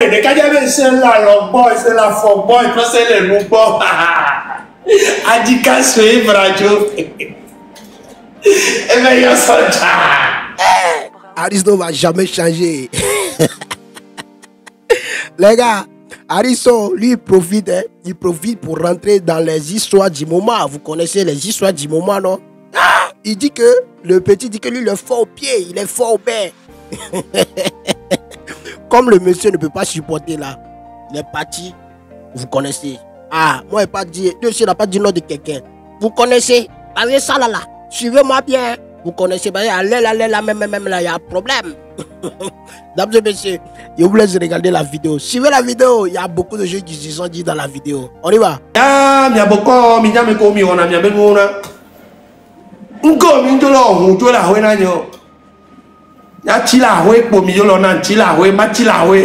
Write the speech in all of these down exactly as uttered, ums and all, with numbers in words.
de kajabe c'est la long boy, c'est la faux boy, c'est le loup boy. Adika soe brajo. Eh ben, yo soldat. Aristo va jamais changer. Les gars, Aristo, lui, il profite, hein, il profite pour rentrer dans les histoires du moment. Vous connaissez les histoires du moment, non? Ah, il dit que, le petit dit que lui, il est fort au pied, il est fort au bain. Comme le monsieur ne peut pas supporter là, il est parti, vous connaissez. Ah, moi, il n'a pas dit, Dieu n'a pas dit nom de quelqu'un. Vous connaissez, allez ça là là, suivez-moi bien. Vous connaissez, allez là, allez là, même, même, même là, il y a un problème. Mesdames et messieurs, je vous laisse regarder la vidéo. Suivez la vidéo, il y a beaucoup de choses qui se sont dit dans la vidéo. On y va. Ah, il y a beaucoup, il y a beaucoup, il y a beaucoup, il y a beaucoup. Encore, il y a beaucoup, il y a beaucoup, il y a beaucoup. Ya chila we po mi yolo na chila we ma chila we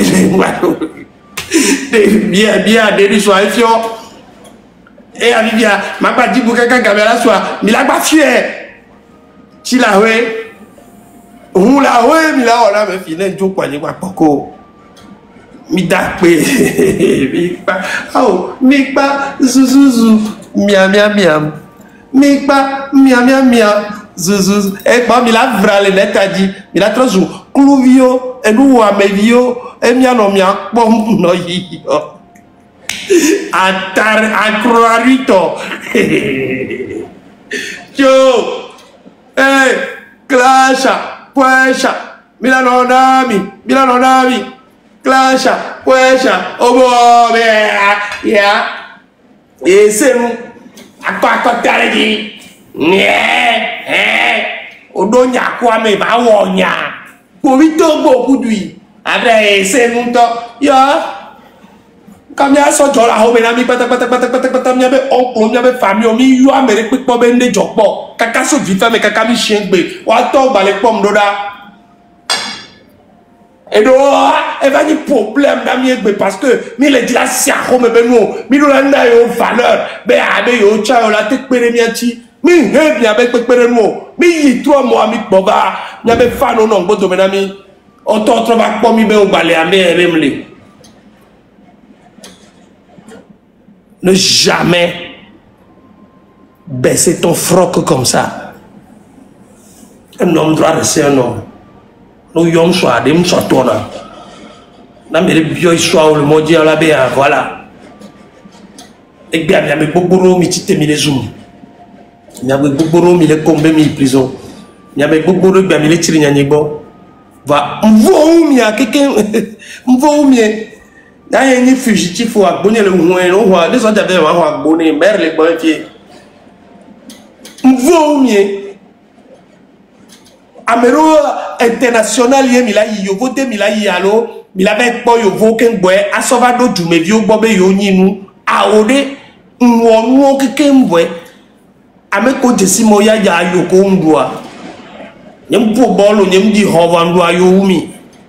de bien bien de so afio e avivia ma pa di bu kaka camera so mi la gba fie chila we hu la we mi la ora me fi na jo kwa ni pa poko mi da pe mi pa au mi pa zuzuzu mia mia mia mi pa mia mia mia Zuzu, et moi, il a vralé les tadis, il a trop joué. Clouvio, et nous, Amevio, et mia no mia, bon, no, yo. Atar, acroarito. Yo, eh, clasha, puesha, Milano nami, Milano nami, clasha, puesha, oh, bon, yeah, et c'est nous, à quoi, quoi, t'as dit? Yeah, eh, odonya kwa me ba wonya. Ko wi to bo kudui. Abre se nunto. Ya. Kamya so jola ho me na mi pata pata pata pata pata mi abe onko mi abe family mi yo amere pipo be nde jopo. Kaka so vi fa me kaka mi shen gbe. Wa to gba le pom doda. Et donc, il va y avoir des problèmes parce que mi le dit la si a me be no. Mi do la nda yo valeur. Be abe yo cha yo la te pere mi anti. Mi he bien avec pepere mo mi yi trois mois mi boba nya be fa no no gbodo me na mi o to tro ba po mi be o gbale ame remle. Ne jamais baisser ton froc comme ça. Un homme doit rester un homme. Nous yom soit des m'soit tona na me le bio soit le modi la be voilà et bien bien me boboro mi tite mi les zoom. Il y a beaucoup de gens qui sont en prison. Il y a beaucoup de gens qui sont en prison. Va, m'voue mia quelqu'un, m'voue mia. Il y a un fugitif qui a abonné le moins, les autres avaient abonné, mère les bons pieds. M'voue mia. Amero international yé mila yi yo vote mila yi alo mila be po yo voken boy asovado dumevio bobe yo nyinu aode nwonu keken boy. Ame ko jesi mo ya ya yo ko ndua nyem po bolo nyem di hova ndua yo umi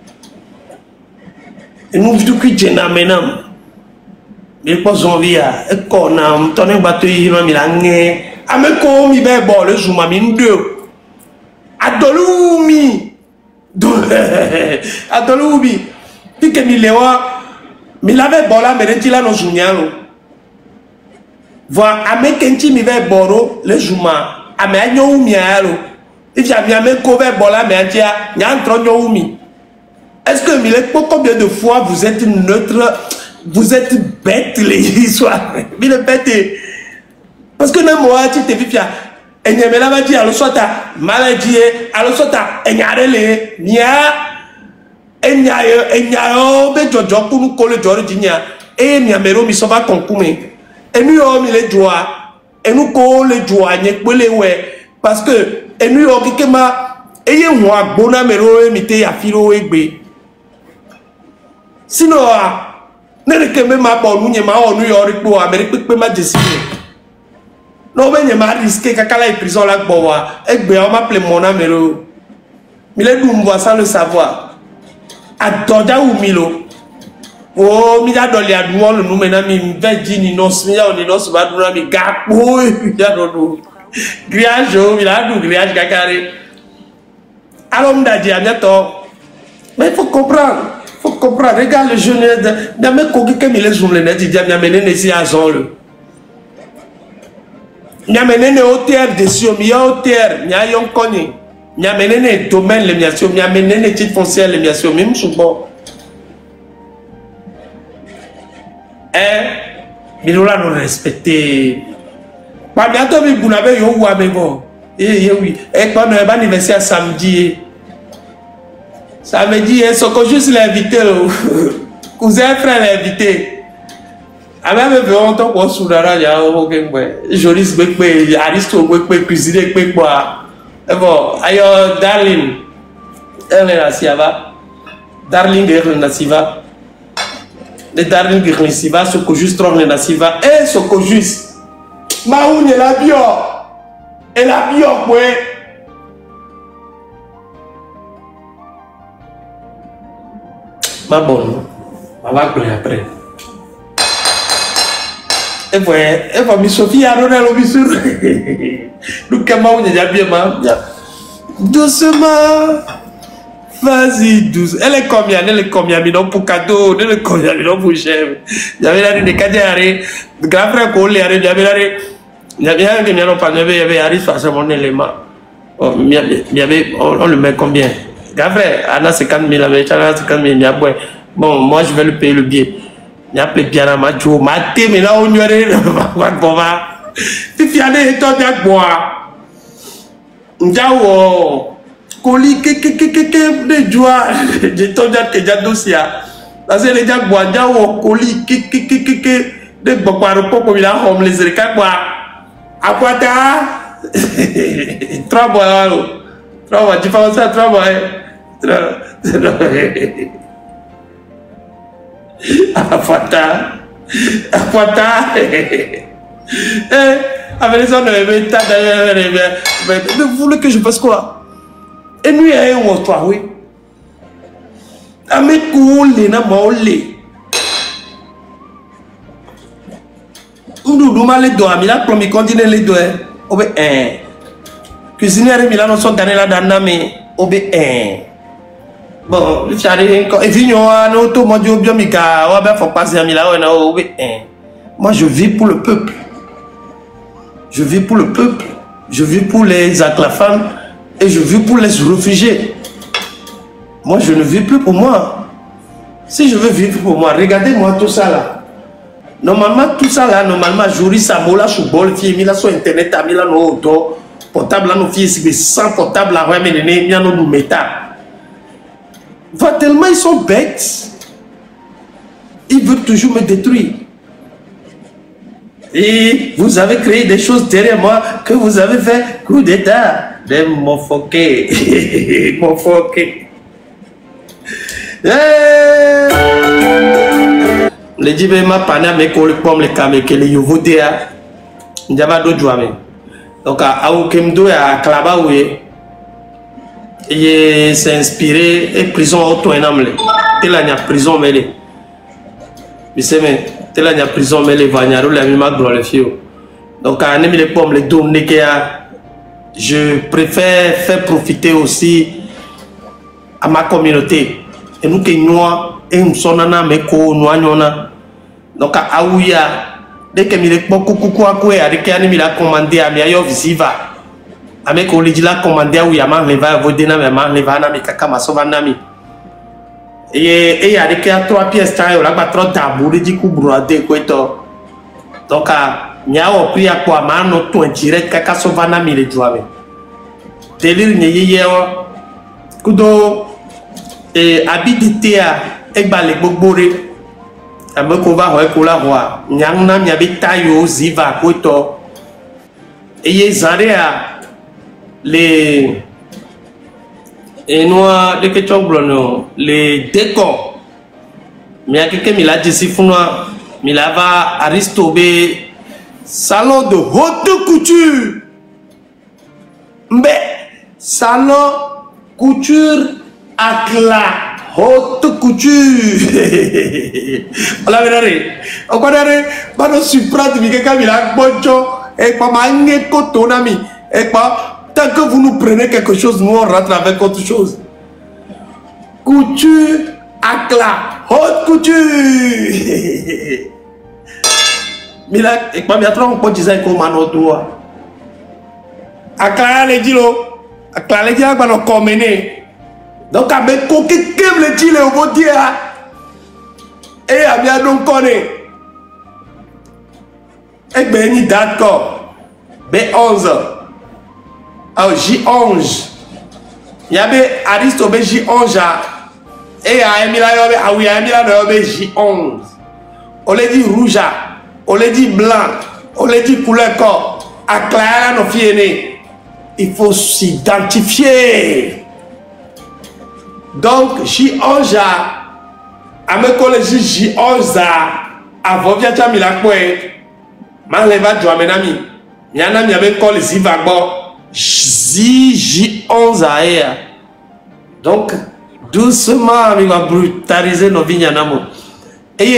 enu vidu ki jena menam me po zonvia e ko na mtone bato yi ma mi la nge ame ko mi be bolo zuma mi ndo adolumi do adolumi pike mi lewa mi lave bola merentila no zunyalo. Voir ame kenti mi ve boro le juma ame anyo umi alo if ya mi ame ko ve bola me atia nya ntro nyo umi. Est-ce que mi le combien de fois vous êtes neutre, vous êtes bête les histoires mi le bête parce que na moi tu te vifia enye me la va dire alo sota maladie alo sota enyarele nia enyayo enyayo be jojo kunu ko le jori dinya e mi amero mi so va konkume. Et nous on les doigts et nous qu'on les doigts n'y les ouais parce que et nous on qui ma et y moi bona mero emite ya filo egbe sinon ne le que ma bon nous n'y ma on nous y aurait pour Amérique pe ma jesi non ben n'y ma risqué kakala et prison là boa egbe on m'appelle mon amero mi le dum voit sans le savoir adoda ou milo. Oh, mi da doli aduwo lu me na mi veji ni no mi ya oni no so ba dura mi gapo mi da do griage o mi la du griage kakare alom da di amiato mais il faut comprendre faut comprends. Regarde le jeune. Il y a même quelqu'un qui est sur le net. Il dit, il y a mené ici à Jean-Le. Il y a mené au terre de Sion. Il y a au terre. Il y a un connu. Il y a mené le domaine, les miations. Il y a mené les titres foncières, les miations. Même sous bon. Hein? Mais nous l'avons respecté. Pas bientôt, vous n'avez pas eu un amigo. Eh oui. Et quand on a un anniversaire samedi. Samedi, son conjoint l'a invité. Cousin frère l'a invité. A même vu longtemps qu'on soudara, il y a aucun quoi. Joris Bekwe, Aristo Bekwe, cuisiner quoi. Et bon, ailleurs, Darling. Elle est là, si elle va. Darling est là, si va. Le Darling est là, si va. Ce que juste trouve là, si va. Et ce que juste. Maoun est la bio. Et la bio, quoi. Ma bonne. On va pleurer après. Et voilà, et voilà, mi Sophie a donné le bisou. Nous, comment on est bien, ma. Doucement. Vas-y, douce. Elle est combien? Elle est combien? Mais non, pour cadeau. Elle est combien? Mais non, pour chef. Il y avait là des cadets. Grand frère, qu'on les arrête. Il y avait là. Il y avait un qui n'a pas nevé. Il y avait Harry face à mon élément. Il y avait, on le met combien? Grand frère, Anna, c'est cinquante mille. Anna, c'est cinquante mille. Il y a bon, moi, je vais le payer le billet. Il y a plus bien à ma joue. Ma thé, mais là, on y aurait. Bon, va. Si tu as des états de bois. Ndiawo. Koli, que, que, que, que, que, de joie. J'ai tombé à déjà dossier. Parce que les gens boivent. Ndiawo, Koli, que, que, que, que, que, de bois, le pot, comme il a homme, les écarts, bois. À quoi t'as? Trois bois, alors. Trois bois, tu fais ça, trois bois. Trois. Afata, Afata, eh, avec les hommes, vous voulez que je fasse quoi? Et nous, il y a un autre, oui. Avec cool, les nains, mollet. Nous, nous, mal les doigts, mais là, pour me continuer les doigts, oh, ben, hein. Cuisinière, mais là, nous sommes dans la dame, mais, oh, ben, hein. Bon, et puis nous avons tout mon Dieu bien mika, on va faire passer à Mila, moi je vis pour le peuple. Je vis pour le peuple, je vis pour les aclafans et je vis pour les réfugiés. Moi je ne vis plus pour moi. Si je veux vivre pour moi, regardez-moi tout ça là. Normalement tout ça là, normalement Jouri Samola Choubol, fille Mila sur internet, Mila no auto, portable là nos filles sans portable là, ouais mais les gens nous mettent. Va tellement ils sont bêtes. Ils veulent toujours me détruire. Et vous avez créé des choses derrière moi que vous avez fait coup d'état. De mon foqué. Mon foqué. Les djibé ma pana me colle comme les camés que les yovodéa. N'jaba do jouame. Donc à Aukemdo à Klabaoué. Il s'est inspiré et prison auto enamlé. Tel a prison mêlée. Mais c'est mais tel a prison mêlée va n'y avoir la même glorifiée. Donc à les pommes les deux je préfère faire profiter aussi à ma communauté. Et nous qui nous et nous sommes na meko nous anyona. Donc à Aouya dès que mi coucou coucou à quoi avec un mi la commandé à mi ayo visiva. Avec Olidila commandé où Yaman leva vodena mais leva na mi kaka masova nami. Et et il y a des trois pièces taille là ba trois tabou di ku brodé ko to. Donc a nyao pri a quoi mano to direct kaka sova nami le joame. Délire ni yeye o kudo et habité à e ba le gbogbore. Ameko va ho e ko la ho nyang na mi habita yo ziva ko to. Et ye zare a les et nous les questions blancs les décors mais il y a quelqu'un qui l'a dit si vous mais là va Aristobé salon de haute couture mais salon couture à la haute couture on l'a vu on connaît pas de surprendre mais quelqu'un qui l'a bonjour et pas manger coton ami et pas tant que vous nous prenez quelque chose, nous on rentre avec autre chose. Couture à cla. haute couture. Mila, et pas bien trop, on peut dire qu'on m'a noté. À Clara les dit à Clara les dit à quoi comme donc à mettre coquet comme les dit au beau dia et à bien donc connaît. Et ben ni d'accord. B onze. Ah J onze. Il y avait Aristote J onze. Et à Emila ah oui à Emila J onze. On les dit rouge, on les dit blanc, on les dit couleur corps. À Clara nos filles. Il faut s'identifier. Donc, J onze, à me collège J onze, avant de faire la couette, je vais faire un ami. Il y a un ami qui collège J onze. Donc, doucement, on va brutaliser nos vignes. Et,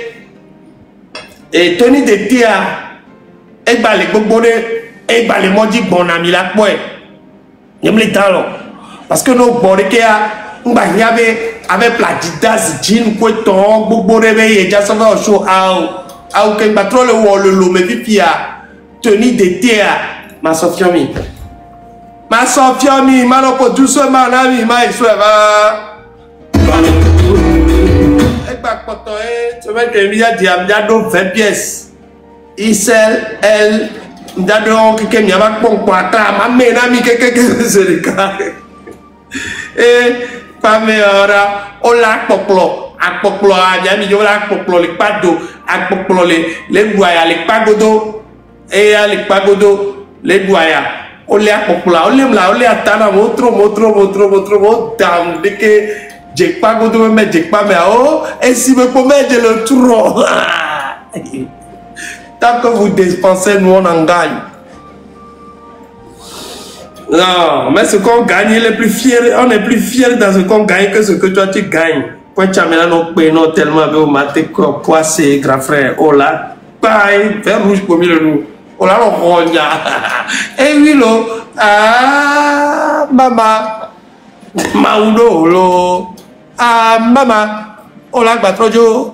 et Tony de Tia, et bah les bobonés. Et bah les maudits bon ami la quoi y'aime les talons parce que nos borés on va y avait avec la didas jean quoi ton bobo réveillé déjà ça va au show à à aucun patron le wall le mais pia tenue de terre ma Sofiami ma Sofiami ma non pour tout ça ma ami ma il va et bah quand tu vas que il y a diamant donc vingt pièces Isel elle D'abord, quelqu'un n'y a pas de bon ma mère n'a mis quelqu'un c'est le cas. Et pas meilleur, on l'a poplo, à poplo, à Yami, on l'a poplo, les pados, à poplo, les boyas, les pagodos, et les pagodos, les boyas. On l'a poplo, on l'aime là, on l'a attendre, montre, montre, montre, montre, montre, dame, dès que j'ai pas godo, mais j'ai pas, mais oh, et si me promet de le tour. Tant que vous dépensez, nous on en gagne. Non, mais ce qu'on gagne, il est plus fier, on est plus fier dans ce qu'on gagne que ce que toi tu gagnes. Quand tu as maintenant nos tellement avec au matin, poissé, grand frère, oh là, pareil, vert rouge pour mille nous. Oh là, on rogne. Et oui, lo, ah, maman, maoulo, lo, ah, maman, oh là, batrojo.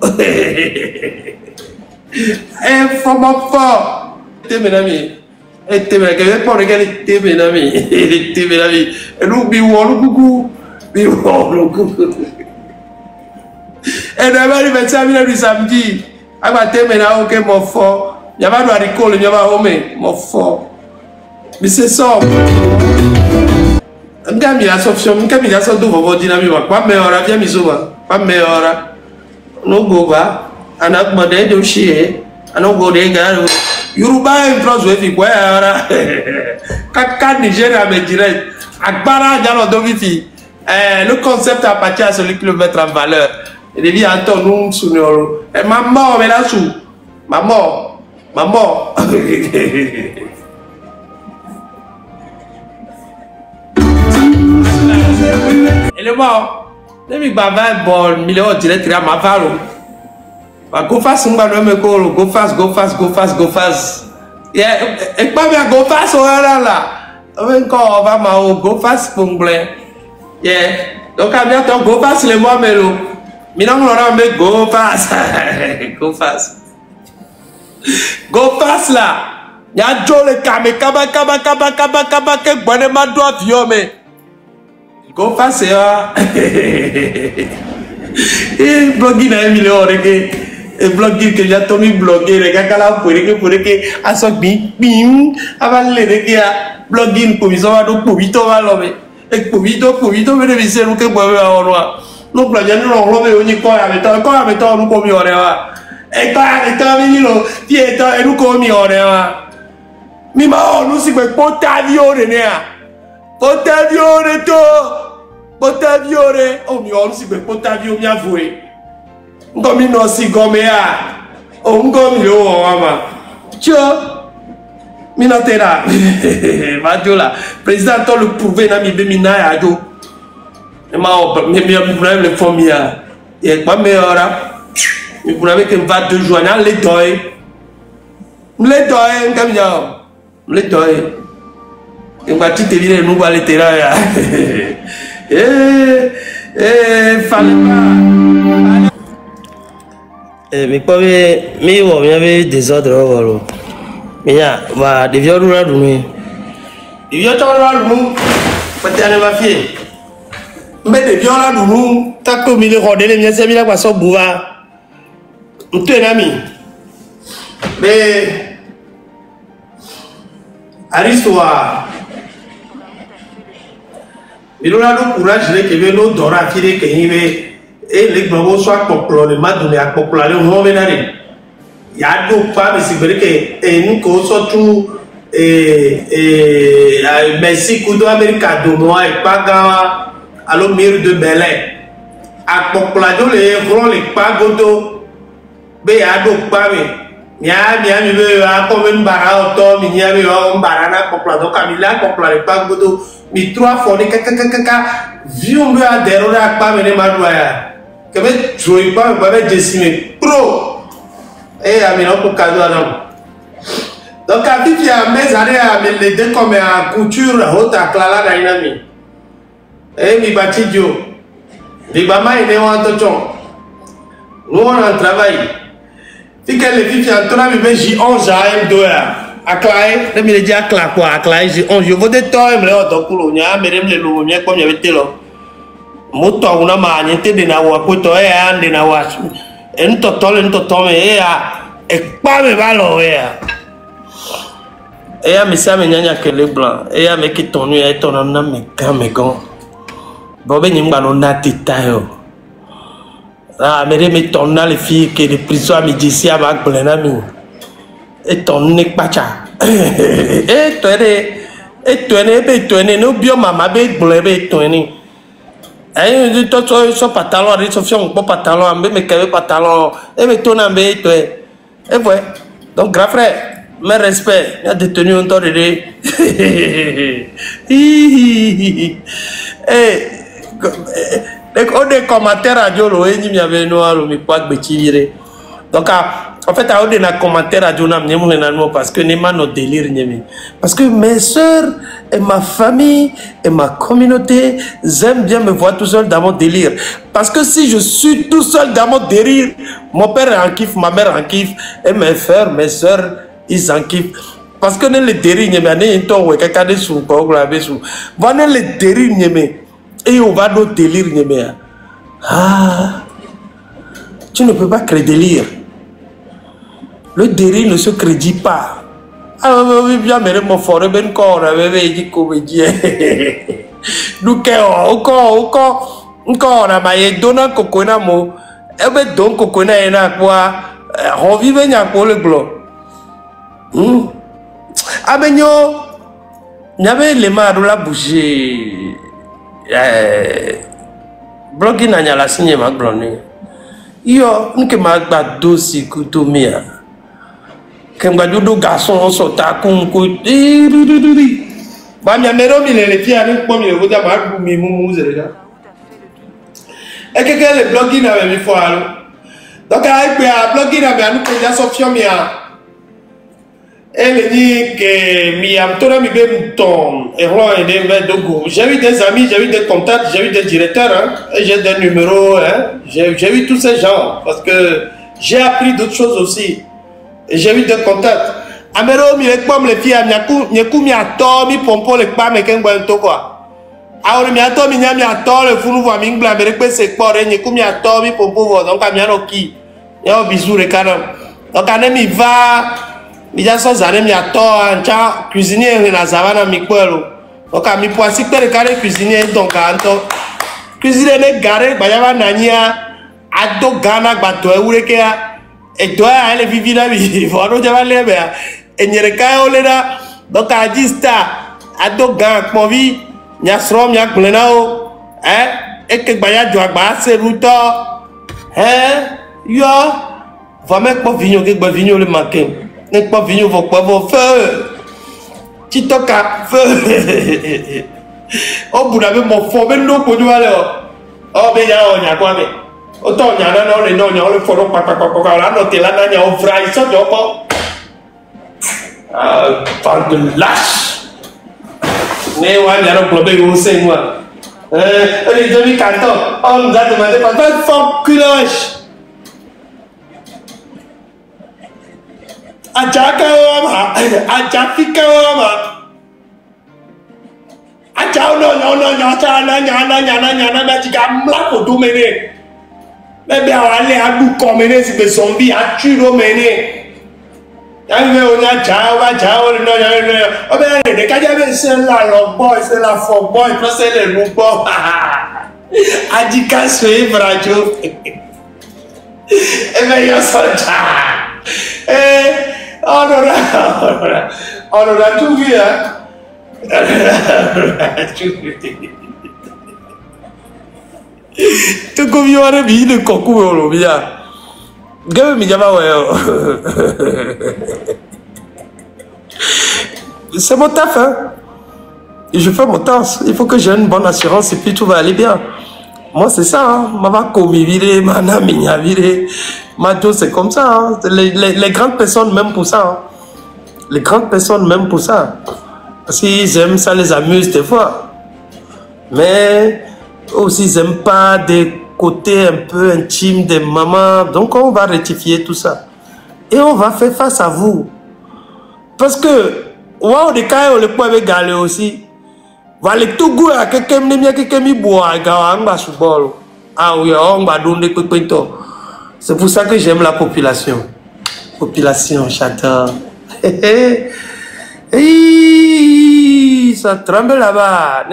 Eh, faut m'en fort. T'es mes amis. Et t'es mes amis. Pour regarder, t'es mes amis. T'es mes amis. Et nous, biwon, nous, coucou. Biwon, nous, coucou. Et d'abord, il va s'amener du samedi. Ah, t'es mes amis, ok, mon fort. Il y a pas de haricot, il y a pas de homme, mon fort. Mais c'est ça. Ngami la solution, ngami la solution de votre dynamique. Pas meilleur, viens, misoma. Pas meilleur. Nous, go, va. Anak modèle de chier, anak modèle gars, Yoruba est France ouest quoi ara, kaka Nigeria me dirait, Akbara dialo dovifi, le concept appartient à celui qui le met en valeur. Il dit Anton nous sounoro, et maman mais là sous, maman, maman. Et le mort, les mi bavard bon million direct à ma valo. Go fast, go fast, go fast, go fast, go fast. Yeah, et pas bien go fast, oh là là. Encore, on va m'en go fast pour me. Yeah, donc à bientôt, go fast les mois mélo. Maintenant, on aura mis go fast, go fast. Go fast là. Y'a Joe le kame, kaba, kaba, kaba, kaba, kaba, que bonne ma doit viome. Go fast, c'est ah. Et bloguine à un million, regardez. Et bloguer que j'ai tombé bloguer les gars là pour que pour que à ce bim bim avant les gars bloguer pour ils ont donc pour vite on va l'homme et pour vite pour vite on veut visiter nous que boire à roi nous bloguer nous on l'homme on y quoi avec toi quoi avec toi nous comme y aurait et quoi avec toi mais nous pied toi et nous comme y aurait mais ma nous c'est quoi pour ta vie on est pour ta vie on est tout pour ta vie on est on y on c'est quoi pour ta vie on y a voué Ngomi no si gome ya. O ngomi lo wama. Tio. Minotera. Majola. Président to le prouver na mi be mina ya jo. E ma o me me problème le famia. E pa me ora. Mi problème que va deux jours na le doy. Le doy ngam ya. Le doy. E va ti te dire nous va le terrain ya. Eh eh fallait pas. Mais pas mais mais il y avait des ordres voilà. Mais ya va des vieux là nous. Des vieux là nous. Peut-être ma fille. Mais des vieux là nous, t'as comme il est rodé les miens c'est bien quoi ça bouva. On te ami. Mais Aristoa. Il a le courage de que nous dora qui que il et les globaux soit populaires, les maths de la popularité, on va venir. Il y a deux femmes, c'est vrai que et nous qu'on surtout et et Mexique ou d'Amérique du Nord et pas gawa à l'eau de Belém. À population les grands les pas godo. Mais il y a deux femmes. Nya nya mi be a ko ben bara auto mi nya be o bara na population kamila population pas godo mi trois fois de kaka kaka viu be a dero na pa me ne madwa ya. Que me jouer pas me pas décimer pro et à mi non pour cadeau non donc à vite ya mes années à me les deux comme à couture haute à clara na inami et mi batidio mi bama ine wa to chon nous on a travail si que les filles en train de J onze à M deux à clair les me dit à clair quoi à clair J onze je veux des temps me le auto pour nya me le le nya comme y avait telo moto una ma niente de na wa poto e ande na wa en total en total me ya e pa me valo ya e ya me sa me nyanya que le blanc e ya me ki tonu e tonu na me ka me gon bo be nyimba no na titayo ah me me tonu na les filles que les prisons me d'ici à ma blena mi e tonu ne pacha e to ere e to ene be to ene no bio mama be gbole be to ene. Aïe, je te dis son pantalon, je te dis son pantalon, je me cache pantalon, et me tourne en bête, et ouais. Donc, grand frère, mes respects, il a détenu un temps de deux. Et on des commentaires à Diolo, et il y avait noir, mais pas de bêtises. Donc, en fait, on a des commentaires à Diolo, parce que n'est pas notre délire. Parce que mes soeurs et ma famille et ma communauté, j'aime bien me voir tout seul dans mon délire. Parce que si je suis tout seul dans mon délire, mon père en kiffe, ma mère en kiffe, et mes frères, mes soeurs, ils en kiffent. Parce que les délires, il y a des gens qui ont des sous, qui ont des sous. Voilà les délires, et on va dans le délire. Ah, tu ne peux pas créer délire. Le délire ne se crédit pas. Ah oui, bien, mais mon forêt ben corps avait dit comédien. Nous qu'est encore encore encore on a maillé donnant cocona mo. Eh ben donc cocona est là quoi. On vit bien pour le blanc. Hum. Ah ben yo, il y avait les mains de la bouche. Eh, bloqué n'a pas la signe ma blonde. Yo, nous que ma bad dossier couteau mia. Quand je dis garçon, on saute à con, con, bah, mi mère, mi les filles, avec moi, mi le vote à ma mi mou, c'est déjà. Et quelqu'un les bloqué n'a pas mis fois. Donc, avec un bloqué n'a pas mis déjà sorti mi a. Elle dit que mi a tout mi ben ton héros et des verres de goût. J'ai eu des amis, j'ai eu des contacts, j'ai eu des directeurs, hein, et j'ai des numéros, hein. J'ai eu tous ces gens parce que j'ai appris d'autres choses aussi. J'ai eu des contacts. Amero mi le pom le fia mi aku mi ku mi ato mi pompo le pa me ken gwa to quoi. Awo mi ato mi nya mi ato le funu vo mi ngla me pe se po re mi ku mi ato mi pompo vo donc mi ano ki. Ya bisou le kana. Donc ane mi va mi ja so zare mi ato ancha cuisinier na savana mi kwelo. Donc mi poisi pe le kare cuisinier donc anto. Cuisinier ne gare ba ya ba nania ado gana gba to ewure ke ya. Et toi, elle vit la vie, il faut nous dire les bien. Et n'y a qu'à aller là, donc à dix ta, à deux gants, mon vie, n'y a srom, n'y a que l'enao, hein, et que baya doit basser route, hein, yo, va mettre mon vigno, que mon vigno le manquer, n'est pas vigno, vos quoi, vos feux, tu toca, feu, oh, vous avez mon fond, mais non, pour nous aller, oh, mais y'a, on y a quoi, mais. Autant il y a un les noms, il y a le fond, papa, papa, là, non, t'es là, il y a un vrai, ça, tu vois. Ah, parle de lâche. Mais ouais, il y a un problème au sein, moi. Euh, les demi-cantons, on nous a demandé, pas de femme culoche. Ajaka wama, ajafika wama. Aja no no no no chana nyana nyana nyana na chika mlako tu mene. Bebe awale adu komene si be zombie achiro mene. Yang me onya jawa jawa no no no. Obe ne kaja be se la lo boy se la fo boy to se le lu bo. Ajika swe brajo. Ebe yo soja. Eh oh no no. Oh no no tu via. Tu come io ora vi ne cocuo lo via. Che mi chiamavo io. C'est mon taf, hein. Et je fais mon taf. Il faut que j'ai une bonne assurance et puis tout va aller bien. Moi, c'est ça, hein. Mama komi vire, mana minya vire. Mato, c'est comme ça, hein. Les, les, les grandes personnes, même pour ça, hein. Les grandes personnes, même pour ça. Parce qu'ils aiment, ça les amuse des fois. Mais aussi, ils n'aiment pas des côtés un peu intimes des mamans. Donc, on va rectifier tout ça. Et on va faire face à vous. Parce que, waouh, des cas, on le peut avec Galé aussi. Voilà, tout goût à quelqu'un, quelqu'un qui boit, ah oui, on va donner des pépétos. C'est pour ça que j'aime la population. Population, j'adore. Hey, ça tremble là-bas.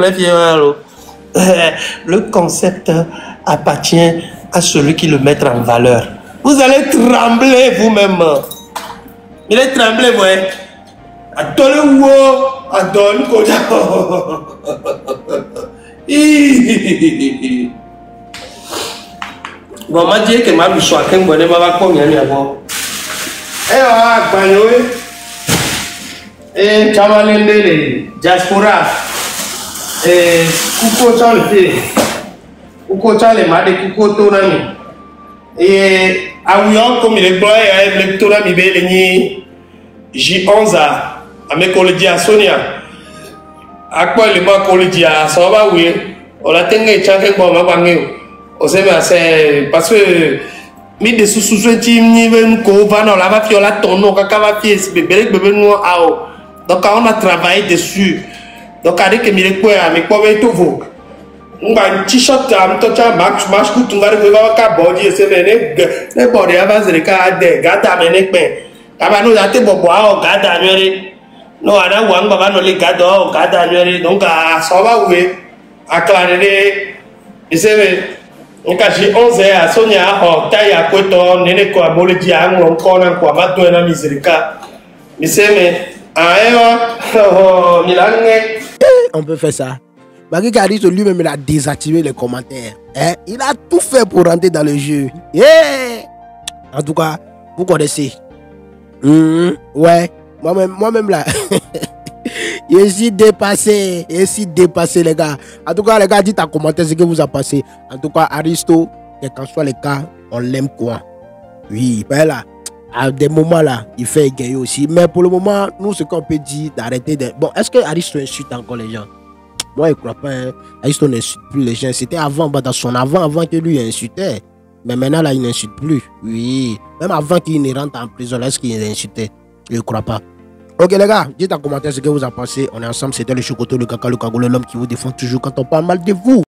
Le concept appartient à celui qui le met en valeur. Vous allez trembler vous-même. Il est tremblé, moi. Attends-le, attends-le, bon, m'a dit que ma bouche a qu'un bonnet m'a pas mis à moi. Eh, ah, bagnoé. Eh, chavalende, diaspora. Eh, kuko chale. Kuko chale, ma de kuko tonami. Eh, aouyon comme il est boy, le tonami beleni J onze a. Avec le dit à Sonia. À quoi le mot qu'on le dit à Sova, oui. On l'a tenu chacun pour ma famille. On sait c'est parce que mi de sous sous team ni même qu'on va dans la va faire la tonneau quand va faire ce bébé bébé noir à eau. Donc on a travaillé dessus. Donc avec que mi le quoi avec quoi tout vous. On va un t-shirt am to cha max max ku tunga re va ka body se ne ne body avance le ka de gata mene pe. Kaba no date bobo a o gata nyore. No ada wang baba no le gado o gata nyore donc a Sova oui. A clarer isebe nka ji onze a Sonia o taya kweto nene ko abole ji anwo nko na kwa mato na misirika miseme aewa oh milange. On peut faire ça. Bagui Caristo lui-même il a désactivé les commentaires. Hein? Il a tout fait pour rentrer dans le jeu. Yeah! En tout cas, vous connaissez. Mmh, ouais, moi-même moi-même là. Je suis dépassé, je suis dépassé les gars. En tout cas les gars, dites en commentaire ce que vous a passé. En tout cas Aristo, quel qu'en soit les cas, on l'aime quoi. Oui, ben là, à des moments là, il fait gagner aussi. Mais pour le moment, nous ce qu'on peut dire d'arrêter de... Bon, est-ce que Aristo insulte encore les gens? Moi je crois pas, hein. Aristo n'insulte plus les gens. C'était avant, dans son avant, avant que lui insultait. Mais maintenant là, il n'insulte plus. Oui, même avant qu'il ne rentre en prison, est-ce qu'il insultait? Je ne crois pas. Ok les gars, dites en commentaire ce que vous en pensez. On est ensemble, c'était le Chocoto, le Kaka, le Kagolo, l'homme qui vous défend toujours quand on parle mal de vous.